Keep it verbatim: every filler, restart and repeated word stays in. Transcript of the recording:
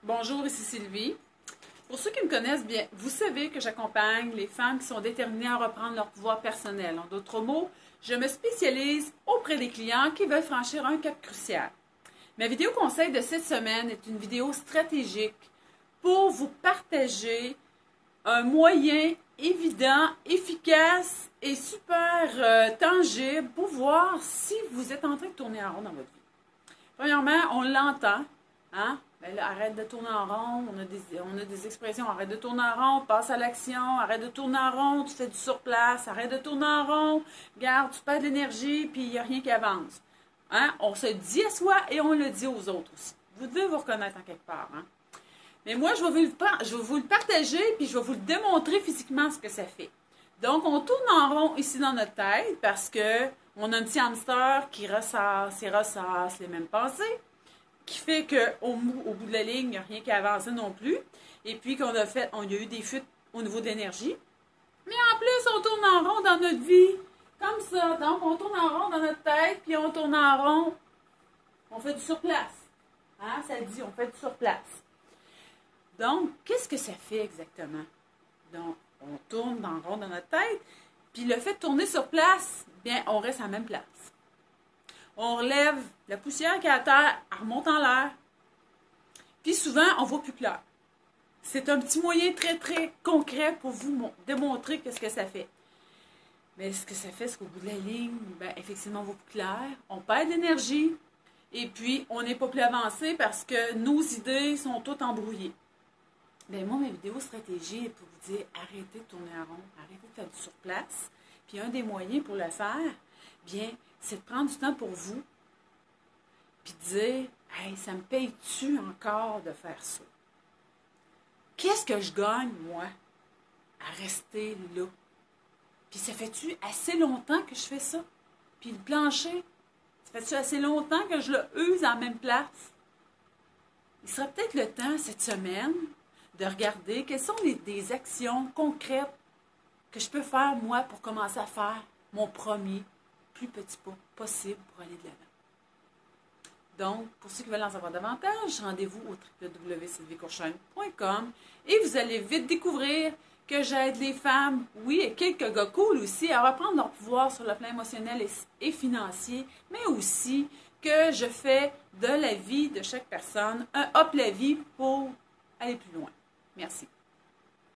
Bonjour, ici Sylvie. Pour ceux qui me connaissent bien, vous savez que j'accompagne les femmes qui sont déterminées à reprendre leur pouvoir personnel. En d'autres mots, je me spécialise auprès des clients qui veulent franchir un cap crucial. Ma vidéo conseil de cette semaine est une vidéo stratégique pour vous partager un moyen évident, efficace et super euh, tangible pour voir si vous êtes en train de tourner en rond dans votre vie. Premièrement, on l'entend, hein? Ben là, arrête de tourner en rond, on a, des, on a des expressions, arrête de tourner en rond, passe à l'action, arrête de tourner en rond, tu fais du surplace, arrête de tourner en rond, garde, tu perds de l'énergie, puis il n'y a rien qui avance. Hein? On se dit à soi et on le dit aux autres aussi. Vous devez vous reconnaître en quelque part. Hein? Mais moi, je vais, vous le, je vais vous le partager, puis je vais vous le démontrer physiquement ce que ça fait. Donc, on tourne en rond ici dans notre tête parce que on a un petit hamster qui ressasse et ressasse les mêmes pensées, qui fait qu'au au bout de la ligne, il n'y a rien qui a avancé non plus. Et puis qu'on a fait, on y a eu des fuites au niveau de l'énergie. Mais en plus, on tourne en rond dans notre vie, comme ça. Donc, on tourne en rond dans notre tête, puis on tourne en rond. On fait du surplace. Hein? Ça dit, on fait du surplace. Donc, qu'est-ce que ça fait exactement? Donc, on tourne en rond dans notre tête, puis le fait de tourner sur place, bien, on reste à la même place. On relève la poussière qui est à terre, elle remonte en l'air. Puis souvent, on ne voit plus clair. C'est un petit moyen très, très concret pour vous démontrer ce que ça fait. Mais ce que ça fait, c'est qu'au bout de la ligne, bien, effectivement, on ne voit plus clair. On perd de l'énergie. Et puis, on n'est pas plus avancé parce que nos idées sont toutes embrouillées. Bien, moi, ma vidéo stratégie est pour vous dire, arrêtez de tourner en rond, arrêtez de faire du surplace. Puis un des moyens pour le faire, bien, c'est de prendre du temps pour vous, puis de dire, hey, ça me paye-tu encore de faire ça? Qu'est-ce que je gagne, moi, à rester là? Puis ça fait-tu assez longtemps que je fais ça? Puis le plancher, ça fait-tu assez longtemps que je le use en même place? Il serait peut-être le temps, cette semaine, de regarder quelles sont les, des actions concrètes que je peux faire, moi, pour commencer à faire mon premier plus petit pas possible pour aller de l'avant. Donc, pour ceux qui veulent en savoir davantage, rendez-vous au w w w point sylvie courchaine point com et vous allez vite découvrir que j'aide les femmes, oui, et quelques gars cool aussi, à reprendre leur pouvoir sur le plan émotionnel et, et financier, mais aussi que je fais de la vie de chaque personne un hop la vie pour aller plus loin. Merci.